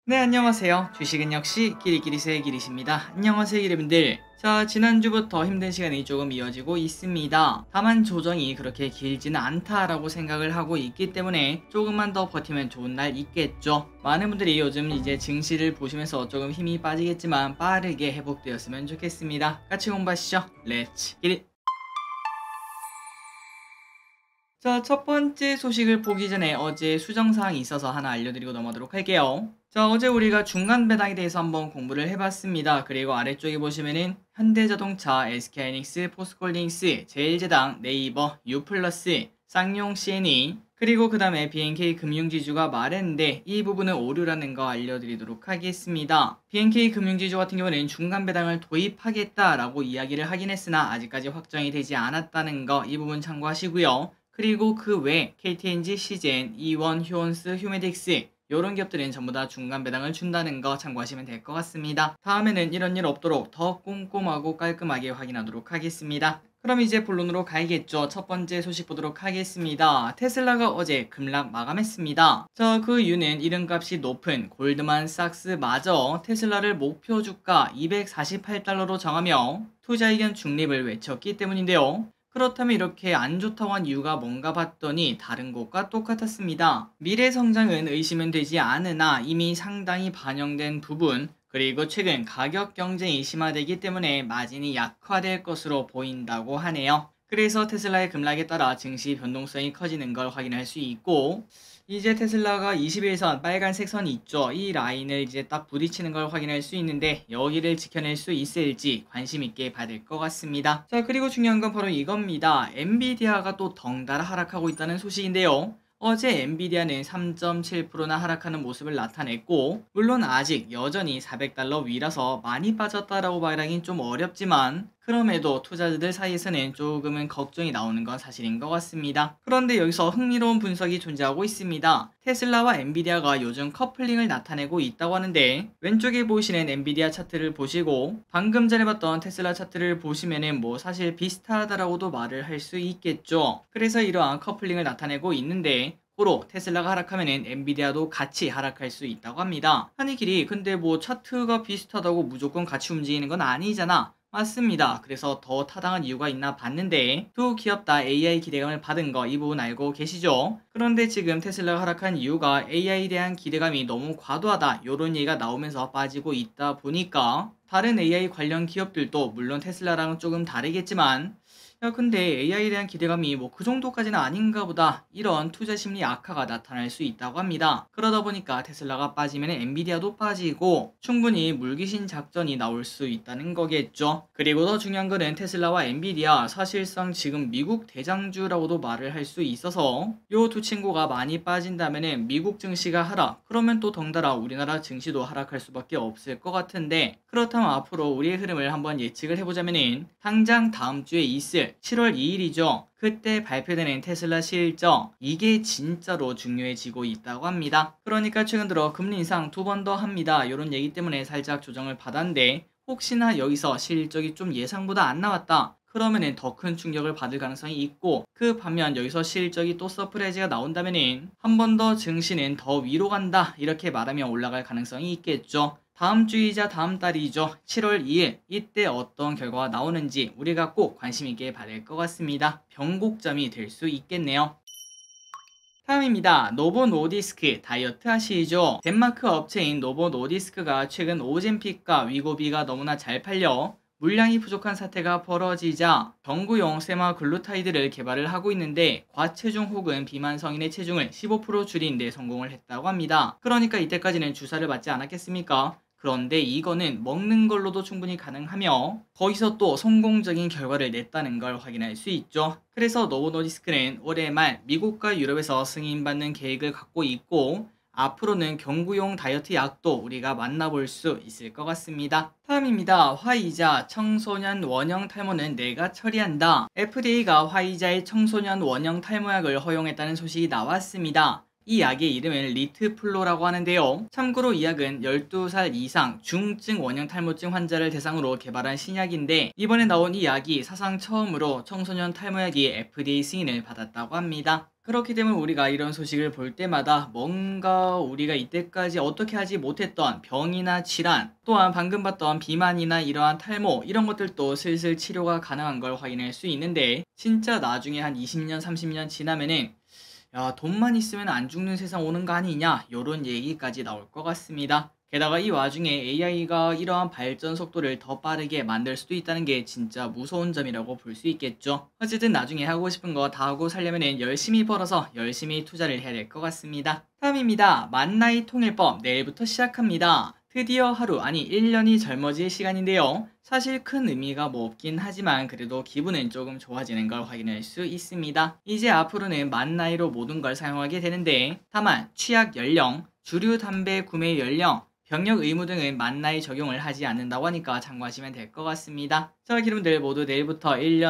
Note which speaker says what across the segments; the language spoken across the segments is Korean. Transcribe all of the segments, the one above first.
Speaker 1: 네, 안녕하세요. 주식은 역시 끼리끼리새의 끼리십니다. 안녕하세요, 여러분들. 자, 지난주부터 힘든 시간이 조금 이어지고 있습니다. 다만 조정이 그렇게 길지는 않다라고 생각을 하고 있기 때문에 조금만 더 버티면 좋은 날 있겠죠. 많은 분들이 요즘 이제 증시를 보시면서 조금 힘이 빠지겠지만 빠르게 회복되었으면 좋겠습니다. 같이 공부하시죠. 렛츠 기릿! 자, 첫 번째 소식을 보기 전에 어제 수정사항이 있어서 하나 알려드리고 넘어가도록 할게요. 자, 어제 우리가 중간 배당에 대해서 한번 공부를 해봤습니다. 그리고 아래쪽에 보시면은 현대자동차, SK하이닉스, 포스코홀딩스, 제일제당, 네이버, 유플러스, 쌍용 C&E, 그리고 그 다음에 BNK 금융지주가 말했는데 이 부분은 오류라는 거 알려드리도록 하겠습니다. BNK 금융지주 같은 경우는 중간 배당을 도입하겠다라고 이야기를 하긴 했으나 아직까지 확정이 되지 않았다는 거 이 부분 참고하시고요. 그리고 그 외 KTNG, 시젠, 이원, 휴원스, 휴메딕스 이런 기업들은 전부 다 중간 배당을 준다는 거 참고하시면 될 것 같습니다. 다음에는 이런 일 없도록 더 꼼꼼하고 깔끔하게 확인하도록 하겠습니다. 그럼 이제 본론으로 가야겠죠. 첫 번째 소식 보도록 하겠습니다. 테슬라가 어제 급락 마감했습니다. 자, 그 이유는 이름값이 높은 골드만삭스마저 테슬라를 목표 주가 248달러로 정하며 투자 의견 중립을 외쳤기 때문인데요. 그렇다면 이렇게 안 좋다고 한 이유가 뭔가 봤더니 다른 곳과 똑같았습니다. 미래 성장은 의심은 되지 않으나 이미 상당히 반영된 부분, 그리고 최근 가격 경쟁이 심화되기 때문에 마진이 약화될 것으로 보인다고 하네요. 그래서 테슬라의 급락에 따라 증시 변동성이 커지는 걸 확인할 수 있고, 이제 테슬라가 21선 빨간색 선이 있죠. 이 라인을 이제 딱 부딪히는 걸 확인할 수 있는데 여기를 지켜낼 수 있을지 관심 있게 봐야 될 것 같습니다. 자, 그리고 중요한 건 바로 이겁니다. 엔비디아가 또 덩달아 하락하고 있다는 소식인데요. 어제 엔비디아는 3.7%나 하락하는 모습을 나타냈고, 물론 아직 여전히 400달러 위라서 많이 빠졌다라고 말하긴 좀 어렵지만 그럼에도 투자자들 사이에서는 조금은 걱정이 나오는 건 사실인 것 같습니다. 그런데 여기서 흥미로운 분석이 존재하고 있습니다. 테슬라와 엔비디아가 요즘 커플링을 나타내고 있다고 하는데, 왼쪽에 보시는 엔비디아 차트를 보시고 방금 전에 봤던 테슬라 차트를 보시면은 뭐 사실 비슷하다라고도 말을 할 수 있겠죠. 그래서 이러한 커플링을 나타내고 있는데 고로 테슬라가 하락하면은 엔비디아도 같이 하락할 수 있다고 합니다. 아니 길이 근데 뭐 차트가 비슷하다고 무조건 같이 움직이는 건 아니잖아. 맞습니다. 그래서 더 타당한 이유가 있나 봤는데 두 기업 다 AI 기대감을 받은 거 이 부분 알고 계시죠? 그런데 지금 테슬라가 하락한 이유가 AI에 대한 기대감이 너무 과도하다 이런 얘기가 나오면서 빠지고 있다 보니까 다른 AI 관련 기업들도 물론 테슬라랑은 조금 다르겠지만 야 근데 AI에 대한 기대감이 뭐 그 정도까지는 아닌가 보다 이런 투자 심리 악화가 나타날 수 있다고 합니다. 그러다 보니까 테슬라가 빠지면 엔비디아도 빠지고 충분히 물귀신 작전이 나올 수 있다는 거겠죠. 그리고 더 중요한 거는 테슬라와 엔비디아 사실상 지금 미국 대장주라고도 말을 할 수 있어서 요 두 친구가 많이 빠진다면은 미국 증시가 하락, 그러면 또 덩달아 우리나라 증시도 하락할 수밖에 없을 것 같은데, 그렇다면 앞으로 우리의 흐름을 한번 예측을 해보자면은 당장 다음 주에 있을 7월 2일이죠. 그때 발표되는 테슬라 실적, 이게 진짜로 중요해지고 있다고 합니다. 그러니까 최근 들어 금리 인상 두 번 더 합니다. 이런 얘기 때문에 살짝 조정을 받았는데 혹시나 여기서 실적이 좀 예상보다 안 나왔다. 그러면은 더 큰 충격을 받을 가능성이 있고, 그 반면 여기서 실적이 또 서프라이즈가 나온다면은 한 번 더 증시는 더 위로 간다 이렇게 말하면 올라갈 가능성이 있겠죠. 다음 주이자 다음 달이죠. 7월 2일 이때 어떤 결과가 나오는지 우리가 꼭 관심 있게 봐야 될 것 같습니다. 변곡점이 될 수 있겠네요. 다음입니다. 노보 노디스크 다이어트 아시죠? 덴마크 업체인 노보 노디스크가 최근 오젬픽과 위고비가 너무나 잘 팔려 물량이 부족한 사태가 벌어지자 경구용 세마글루타이드를 개발을 하고 있는데 과체중 혹은 비만 성인의 체중을 15% 줄인 데 성공을 했다고 합니다. 그러니까 이때까지는 주사를 맞지 않았겠습니까? 그런데 이거는 먹는 걸로도 충분히 가능하며 거기서 또 성공적인 결과를 냈다는 걸 확인할 수 있죠. 그래서 노보노디스크는 올해 말 미국과 유럽에서 승인받는 계획을 갖고 있고, 앞으로는 경구용 다이어트 약도 우리가 만나볼 수 있을 것 같습니다. 다음입니다. 화이자 청소년 원형 탈모는 내가 처리한다. FDA가 화이자의 청소년 원형 탈모약을 허용했다는 소식이 나왔습니다. 이 약의 이름은 리트플로라고 하는데요. 참고로 이 약은 12살 이상 중증 원형 탈모증 환자를 대상으로 개발한 신약인데 이번에 나온 이 약이 사상 처음으로 청소년 탈모약이 FDA 승인을 받았다고 합니다. 그렇기 때문에 우리가 이런 소식을 볼 때마다 뭔가 우리가 이때까지 어떻게 하지 못했던 병이나 질환, 또한 방금 봤던 비만이나 이러한 탈모 이런 것들도 슬슬 치료가 가능한 걸 확인할 수 있는데 진짜 나중에 한 20년, 30년 지나면은 야, 돈만 있으면 안 죽는 세상 오는 거 아니냐 요런 얘기까지 나올 것 같습니다. 게다가 이 와중에 AI가 이러한 발전 속도를 더 빠르게 만들 수도 있다는 게 진짜 무서운 점이라고 볼 수 있겠죠. 어쨌든 나중에 하고 싶은 거 다 하고 살려면 열심히 벌어서 열심히 투자를 해야 될 것 같습니다. 다음입니다. 만나이 통일법 내일부터 시작합니다. 드디어 하루 아니 1년이 젊어질 시간인데요. 사실 큰 의미가 뭐 없긴 하지만 그래도 기분은 조금 좋아지는 걸 확인할 수 있습니다. 이제 앞으로는 만 나이로 모든 걸 사용하게 되는데 다만 취약 연령, 주류 담배 구매 연령, 병역 의무 등은 만 나이 적용을 하지 않는다고 하니까 참고하시면 될 것 같습니다. 자, 여러분들 모두 내일부터 1년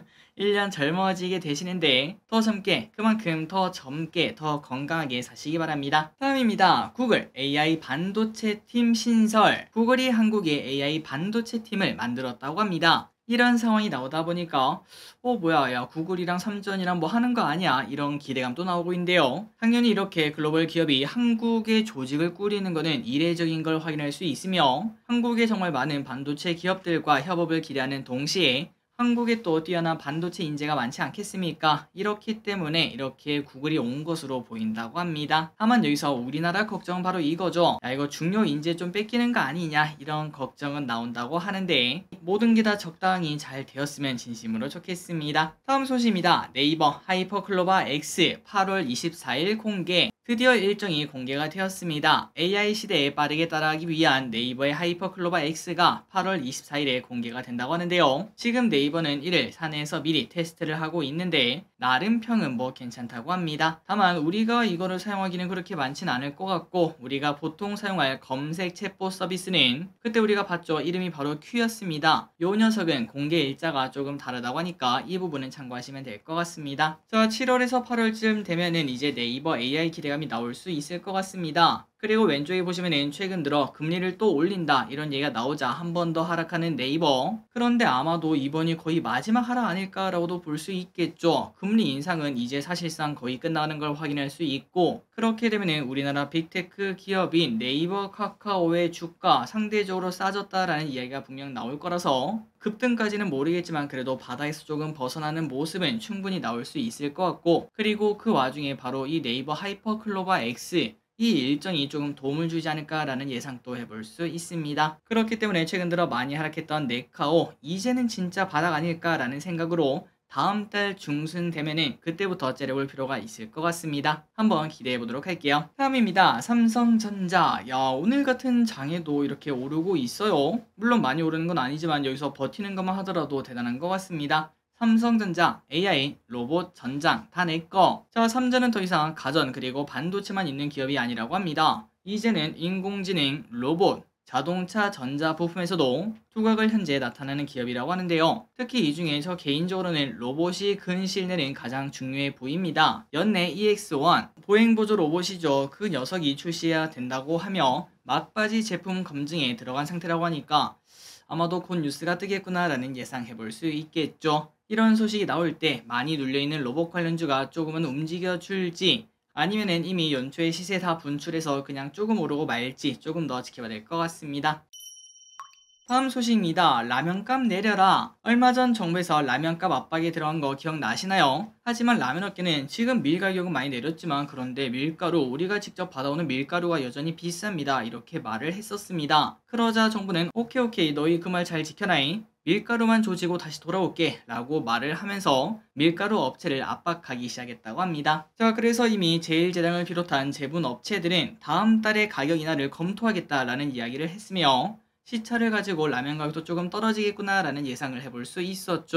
Speaker 1: 1년 젊어지게 되시는데 더 젊게 그만큼 더 젊게 더 건강하게 사시기 바랍니다. 다음입니다. 구글 AI 반도체 팀 신설. 구글이 한국에 AI 반도체 팀을 만들었다고 합니다. 이런 상황이 나오다 보니까 뭐야 야 구글이랑 삼전이랑 뭐 하는 거 아니야 이런 기대감도 나오고 있는데요. 당연히 이렇게 글로벌 기업이 한국의 조직을 꾸리는 것은 이례적인 걸 확인할 수 있으며 한국에 정말 많은 반도체 기업들과 협업을 기대하는 동시에 한국에 또 뛰어난 반도체 인재가 많지 않겠습니까? 이렇기 때문에 이렇게 구글이 온 것으로 보인다고 합니다. 다만 여기서 우리나라 걱정은 바로 이거죠. 야 이거 중요 인재 좀 뺏기는 거 아니냐 이런 걱정은 나온다고 하는데 모든 게 다 적당히 잘 되었으면 진심으로 좋겠습니다. 다음 소식입니다. 네이버 하이퍼클로바 X 8월 24일 공개. 드디어 일정이 공개가 되었습니다. AI 시대에 빠르게 따라가기 위한 네이버의 하이퍼클로바 X가 8월 24일에 공개가 된다고 하는데요. 지금 네이버는 이를 사내에서 미리 테스트를 하고 있는데 나름 평은 뭐 괜찮다고 합니다. 다만 우리가 이거를 사용하기는 그렇게 많진 않을 것 같고 우리가 보통 사용할 검색 챗봇 서비스는 그때 우리가 봤죠. 이름이 바로 Q였습니다. 요 녀석은 공개 일자가 조금 다르다고 하니까 이 부분은 참고하시면 될 것 같습니다. 자, 7월에서 8월쯤 되면은 이제 네이버 AI 기대감이 나올 수 있을 것 같습니다. 그리고 왼쪽에 보시면은 최근 들어 금리를 또 올린다 이런 얘기가 나오자 한 번 더 하락하는 네이버. 그런데 아마도 이번이 거의 마지막 하락 아닐까라고도 볼 수 있겠죠. 금리 인상은 이제 사실상 거의 끝나는 걸 확인할 수 있고 그렇게 되면은 우리나라 빅테크 기업인 네이버, 카카오의 주가 상대적으로 싸졌다라는 이야기가 분명 나올 거라서 급등까지는 모르겠지만 그래도 바닥에서 조금 벗어나는 모습은 충분히 나올 수 있을 것 같고 그리고 그 와중에 바로 이 네이버 하이퍼클로바 X 이 일정이 조금 도움을 주지 않을까라는 예상도 해볼 수 있습니다. 그렇기 때문에 최근 들어 많이 하락했던 네카오 이제는 진짜 바닥 아닐까라는 생각으로 다음 달 중순 되면은 그때부터 째려볼 필요가 있을 것 같습니다. 한번 기대해 보도록 할게요. 다음입니다. 삼성전자. 야 오늘 같은 장에도 이렇게 오르고 있어요. 물론 많이 오르는 건 아니지만 여기서 버티는 것만 하더라도 대단한 것 같습니다. 삼성전자, AI, 로봇, 전장 다 내꺼. 자, 삼전은 더 이상 가전 그리고 반도체만 있는 기업이 아니라고 합니다. 이제는 인공지능, 로봇, 자동차, 전자 부품에서도 두각을 현재 나타내는 기업이라고 하는데요. 특히 이 중에 저 개인적으로는 로봇이 근실내는 가장 중요해 보입니다. 연내 EX1 보행보조 로봇이죠. 그 녀석이 출시해야 된다고 하며 막바지 제품 검증에 들어간 상태라고 하니까 아마도 곧 뉴스가 뜨겠구나라는 예상해볼 수 있겠죠. 이런 소식이 나올 때 많이 눌려있는 로봇 관련주가 조금은 움직여줄지 아니면은 이미 연초에 시세 다 분출해서 그냥 조금 오르고 말지 조금 더 지켜봐야 될 것 같습니다. 다음 소식입니다. 라면값 내려라. 얼마 전 정부에서 라면값 압박에 들어간 거 기억나시나요? 하지만 라면 업계는 지금 밀 가격은 많이 내렸지만 그런데 밀가루 우리가 직접 받아오는 밀가루가 여전히 비쌉니다. 이렇게 말을 했었습니다. 그러자 정부는 오케이 너희 그 말 잘 지켜라잉. 밀가루만 조지고 다시 돌아올게 라고 말을 하면서 밀가루 업체를 압박하기 시작했다고 합니다. 자 그래서 이미 제일제당을 비롯한 제분 업체들은 다음 달에 가격 인하를 검토하겠다라는 이야기를 했으며 시차를 가지고 라면 가격도 조금 떨어지겠구나 라는 예상을 해볼 수 있었죠.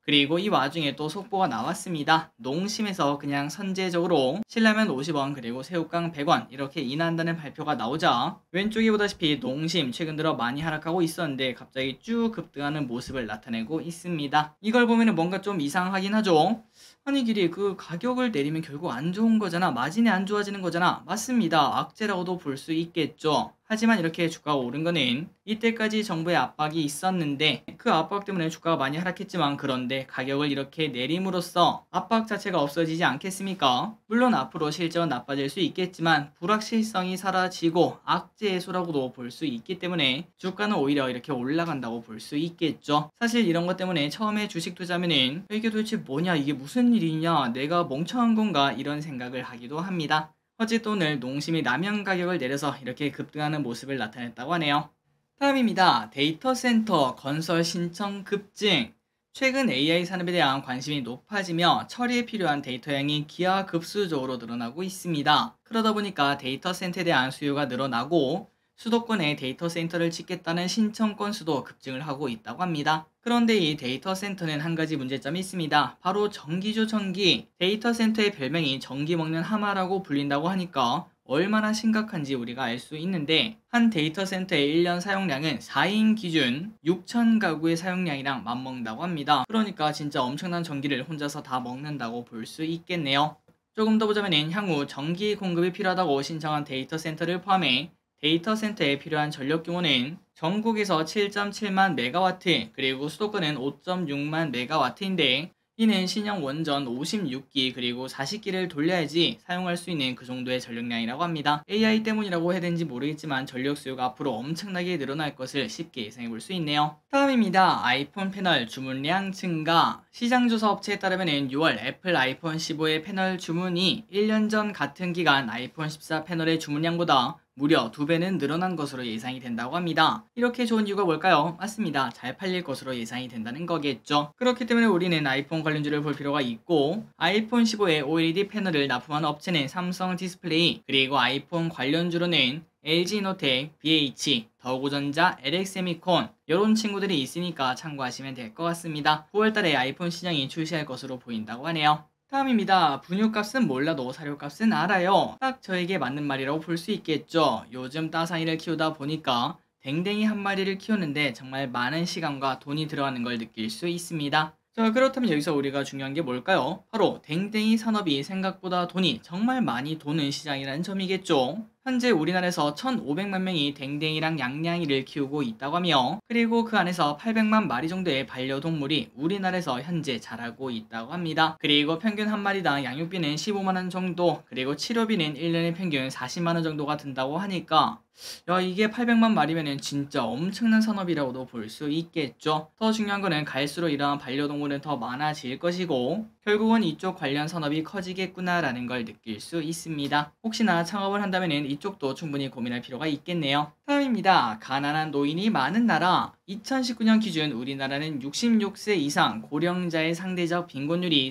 Speaker 1: 그리고 이 와중에 또 속보가 나왔습니다. 농심에서 그냥 선제적으로 신라면 50원 그리고 새우깡 100원 이렇게 인하한다는 발표가 나오자 왼쪽에 보다시피 농심 최근 들어 많이 하락하고 있었는데 갑자기 쭉 급등하는 모습을 나타내고 있습니다. 이걸 보면 뭔가 좀 이상하긴 하죠. 아니 길이 그 가격을 내리면 결국 안 좋은 거잖아. 마진이 안 좋아지는 거잖아. 맞습니다. 악재라고도 볼 수 있겠죠. 하지만 이렇게 주가가 오른 거는 이때까지 정부의 압박이 있었는데 그 압박 때문에 주가가 많이 하락했지만 그런데 가격을 이렇게 내림으로써 압박 자체가 없어지지 않겠습니까? 물론 앞으로 실적은 나빠질 수 있겠지만 불확실성이 사라지고 악재 해소라고도 볼 수 있기 때문에 주가는 오히려 이렇게 올라간다고 볼 수 있겠죠. 사실 이런 것 때문에 처음에 주식 투자하면은 이게 도대체 뭐냐, 이게 무슨 일이냐, 내가 멍청한 건가 이런 생각을 하기도 합니다. 어쨌든 오늘 농심이 라면 가격을 내려서 이렇게 급등하는 모습을 나타냈다고 하네요. 다음입니다. 데이터 센터 건설 신청 급증. 최근 AI 산업에 대한 관심이 높아지며 처리에 필요한 데이터 양이 기하급수적으로 늘어나고 있습니다. 그러다 보니까 데이터 센터에 대한 수요가 늘어나고 수도권에 데이터 센터를 짓겠다는 신청 건수도 급증을 하고 있다고 합니다. 그런데 이 데이터 센터는 한 가지 문제점이 있습니다. 바로 전기죠, 전기. 데이터 센터의 별명이 전기 먹는 하마라고 불린다고 하니까 얼마나 심각한지 우리가 알 수 있는데 한 데이터 센터의 1년 사용량은 4인 기준 6천 가구의 사용량이랑 맞먹는다고 합니다. 그러니까 진짜 엄청난 전기를 혼자서 다 먹는다고 볼 수 있겠네요. 조금 더 보자면 향후 전기 공급이 필요하다고 신청한 데이터 센터를 포함해 데이터 센터에 필요한 전력 규모는 전국에서 7.7만 메가와트 그리고 수도권은 5.6만 메가와트인데 이는 신형 원전 56기 그리고 40기를 돌려야지 사용할 수 있는 그 정도의 전력량이라고 합니다. AI 때문이라고 해야 되는지 모르겠지만 전력 수요가 앞으로 엄청나게 늘어날 것을 쉽게 예상해 볼 수 있네요. 다음입니다. 아이폰 패널 주문량 증가. 시장조사 업체에 따르면 6월 애플 아이폰 15의 패널 주문이 1년 전 같은 기간 아이폰 14 패널의 주문량보다 무려 2배는 늘어난 것으로 예상이 된다고 합니다. 이렇게 좋은 이유가 뭘까요? 맞습니다. 잘 팔릴 것으로 예상이 된다는 거겠죠. 그렇기 때문에 우리는 아이폰 관련주를 볼 필요가 있고 아이폰 15의 OLED 패널을 납품하는 업체는 삼성 디스플레이 그리고 아이폰 관련주로는 LG노텍, BH, 더고전자, LX세미콘 이런 친구들이 있으니까 참고하시면 될 것 같습니다. 9월달에 아이폰 시장이 출시할 것으로 보인다고 하네요. 다음입니다. 분유값은 몰라도 사료값은 알아요. 딱 저에게 맞는 말이라고 볼 수 있겠죠. 요즘 따사이를 키우다 보니까 댕댕이 한 마리를 키우는데 정말 많은 시간과 돈이 들어가는 걸 느낄 수 있습니다. 자, 그렇다면 여기서 우리가 중요한 게 뭘까요? 바로 댕댕이 산업이 생각보다 돈이 정말 많이 도는 시장이라는 점이겠죠. 현재 우리나라에서 1,500만 명이 댕댕이랑 양냥이를 키우고 있다고 하며 그리고 그 안에서 800만 마리 정도의 반려동물이 우리나라에서 현재 자라고 있다고 합니다. 그리고 평균 한 마리당 양육비는 15만원 정도 그리고 치료비는 1년에 평균 40만원 정도가 든다고 하니까 야, 이게 800만 마리면은 진짜 엄청난 산업이라고도 볼 수 있겠죠. 더 중요한 거는 갈수록 이러한 반려동물은 더 많아질 것이고 결국은 이쪽 관련 산업이 커지겠구나라는 걸 느낄 수 있습니다. 혹시나 창업을 한다면은 이쪽도 충분히 고민할 필요가 있겠네요. 다음입니다. 가난한 노인이 많은 나라. 2019년 기준 우리나라는 66세 이상 고령자의 상대적 빈곤율이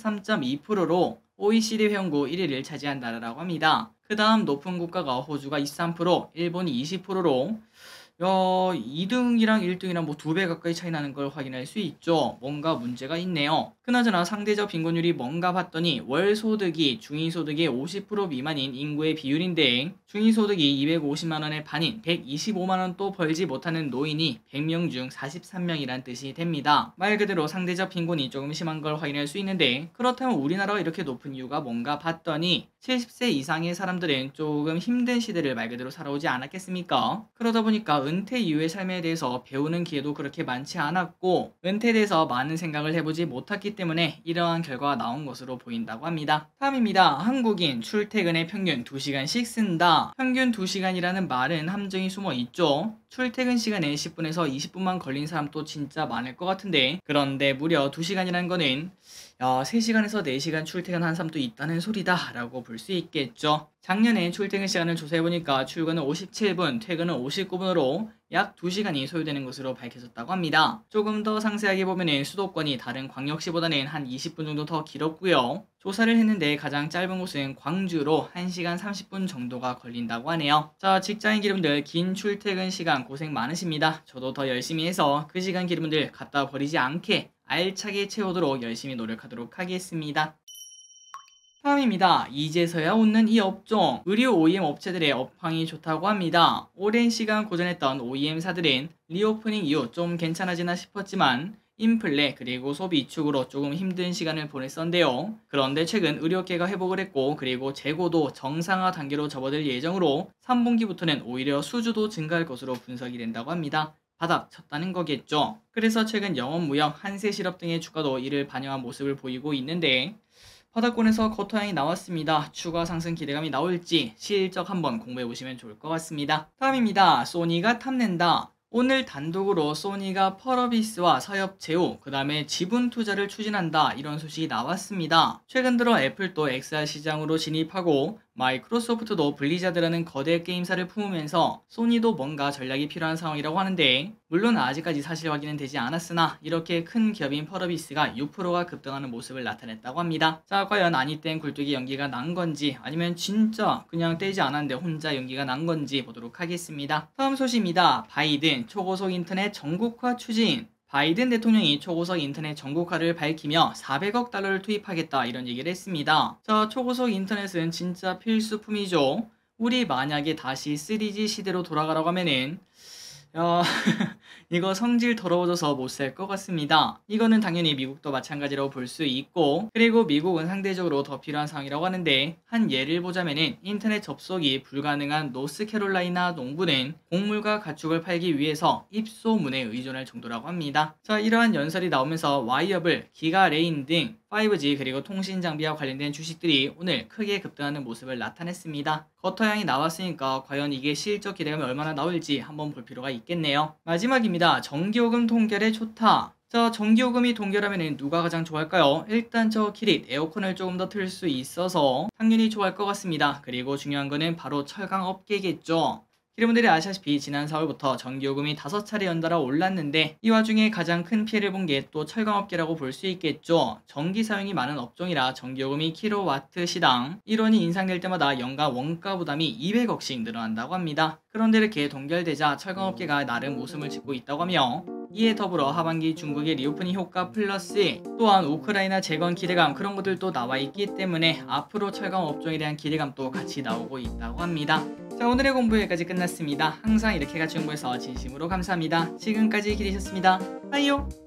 Speaker 1: 43.2%로 OECD 회원국 1위를 차지한 나라라고 합니다. 그 다음 높은 국가가 호주가 23%, 일본이 20%로 2등이랑 1등이랑 뭐 2배 가까이 차이 나는 걸 확인할 수 있죠. 뭔가 문제가 있네요. 그나저나 상대적 빈곤율이 뭔가 봤더니 월 소득이 중위소득의 50% 미만인 인구의 비율인데 중위소득이 250만원의 반인 125만원 또 벌지 못하는 노인이 100명 중 43명이란 뜻이 됩니다. 말 그대로 상대적 빈곤이 조금 심한 걸 확인할 수 있는데 그렇다면 우리나라가 이렇게 높은 이유가 뭔가 봤더니 70세 이상의 사람들은 조금 힘든 시대를 말 그대로 살아오지 않았겠습니까? 그러다 보니까 은퇴 이후의 삶에 대해서 배우는 기회도 그렇게 많지 않았고 은퇴에 대해서 많은 생각을 해보지 못했기 때문에 이러한 결과가 나온 것으로 보인다고 합니다. 다음입니다. 한국인 출퇴근에 평균 2시간씩 쓴다. 평균 2시간이라는 말은 함정이 숨어 있죠. 출퇴근 시간에 10분에서 20분만 걸린 사람도 진짜 많을 것 같은데 그런데 무려 2시간이라는 거는 3시간에서 4시간 출퇴근한 사람도 있다는 소리다 라고 볼 수 있겠죠. 작년에 출퇴근 시간을 조사해보니까 출근은 57분, 퇴근은 59분으로 약 2시간이 소요되는 것으로 밝혀졌다고 합니다. 조금 더 상세하게 보면은 수도권이 다른 광역시보다는 한 20분 정도 더 길었고요. 조사를 했는데 가장 짧은 곳은 광주로 1시간 30분 정도가 걸린다고 하네요. 자, 직장인 기름들 긴 출퇴근 시간 고생 많으십니다. 저도 더 열심히 해서 그 시간 기름들 갖다 버리지 않게 알차게 채우도록 열심히 노력하도록 하겠습니다. 다음입니다. 이제서야 웃는 이 업종. 의류 OEM 업체들의 업황이 좋다고 합니다. 오랜 시간 고전했던 OEM사들은 리오프닝 이후 좀 괜찮아지나 싶었지만 인플레 그리고 소비 위축으로 조금 힘든 시간을 보냈었는데요. 그런데 최근 의료계가 회복을 했고 그리고 재고도 정상화 단계로 접어들 예정으로 3분기부터는 오히려 수주도 증가할 것으로 분석이 된다고 합니다. 바닥 쳤다는 거겠죠. 그래서 최근 영업무역, 한세실업 등의 주가도 이를 반영한 모습을 보이고 있는데 바닥권에서 거래량이 나왔습니다. 추가 상승 기대감이 나올지 실적 한번 공부해 보시면 좋을 것 같습니다. 다음입니다. 소니가 탐낸다. 오늘 단독으로 소니가 펄어비스와 사협 제휴, 그 다음에 지분 투자를 추진한다 이런 소식이 나왔습니다. 최근 들어 애플도 XR 시장으로 진입하고 마이크로소프트도 블리자드라는 거대 게임사를 품으면서 소니도 뭔가 전략이 필요한 상황이라고 하는데 물론 아직까지 사실 확인은 되지 않았으나 이렇게 큰 기업인 펄어비스가 6%가 급등하는 모습을 나타냈다고 합니다. 자, 과연 아니땐 굴뚝이 연기가 난 건지 아니면 진짜 그냥 떼지 않았는데 혼자 연기가 난 건지 보도록 하겠습니다. 다음 소식입니다. 바이든 초고속 인터넷 전국화 추진. 바이든 대통령이 초고속 인터넷 전국화를 밝히며 400억 달러를 투입하겠다 이런 얘기를 했습니다. 자, 초고속 인터넷은 진짜 필수품이죠. 우리 만약에 다시 3G 시대로 돌아가라고 하면은 이거 성질 더러워져서 못 살 것 같습니다. 이거는 당연히 미국도 마찬가지라고 볼 수 있고 그리고 미국은 상대적으로 더 필요한 상황이라고 하는데 한 예를 보자면은 인터넷 접속이 불가능한 노스캐롤라이나 농부는 곡물과 가축을 팔기 위해서 입소문에 의존할 정도라고 합니다. 자, 이러한 연설이 나오면서 와이어블, 기가레인 등 5G 그리고 통신 장비와 관련된 주식들이 오늘 크게 급등하는 모습을 나타냈습니다. 거래량이 나왔으니까 과연 이게 실적 기대감이 얼마나 나올지 한번 볼 필요가 있겠네요. 마지막입니다. 전기요금 동결에 좋다. 자, 전기요금이 동결하면 누가 가장 좋아할까요? 일단 저 키릿 에어컨을 조금 더 틀 수 있어서 당연히 좋아할 것 같습니다. 그리고 중요한 거는 바로 철강업계겠죠. 여러분들이 아시다시피 지난 4월부터 전기요금이 5차례 연달아 올랐는데 이 와중에 가장 큰 피해를 본 게 또 철강업계라고 볼 수 있겠죠. 전기 사용이 많은 업종이라 전기요금이 킬로와트 시당 1원이 인상될 때마다 연간 원가 부담이 200억씩 늘어난다고 합니다. 그런데 이렇게 동결되자 철강업계가 나름 웃음을 짓고 있다고 하며 이에 더불어 하반기 중국의 리오프닝 효과 플러스 또한 우크라이나 재건 기대감 그런 것들도 나와 있기 때문에 앞으로 철강 업종에 대한 기대감도 같이 나오고 있다고 합니다. 자, 오늘의 공부 여기까지 끝났습니다. 항상 이렇게 같이 공부해서 진심으로 감사합니다. 지금까지 기대셨습니다. 빠이요.